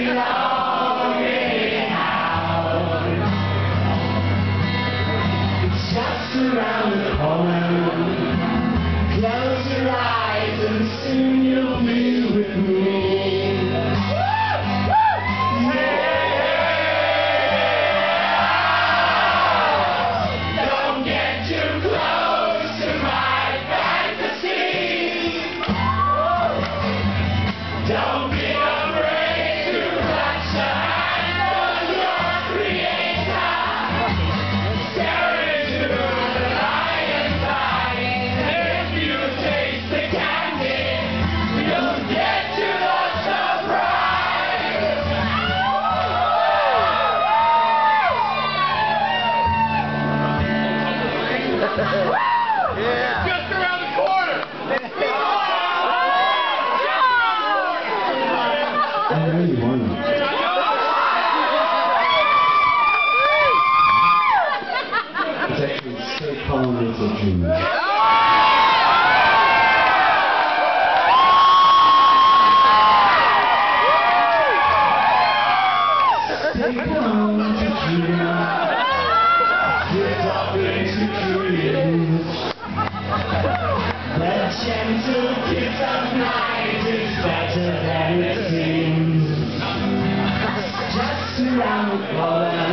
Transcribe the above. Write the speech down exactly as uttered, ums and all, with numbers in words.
belonging house. It's just around the corner. Close your eyes and soon you'll be with me. Don't be afraid to touch the hand of your creator. Stare into the lion's eyes. If you taste the candy, you'll get to the surprise. Yeah. Just around the corner. I really want it. It's actually so calm, it's a dream. Stay calm, Tequila. You're talking to dreams. The gentle kiss of night is better than it seems. Just around the corner.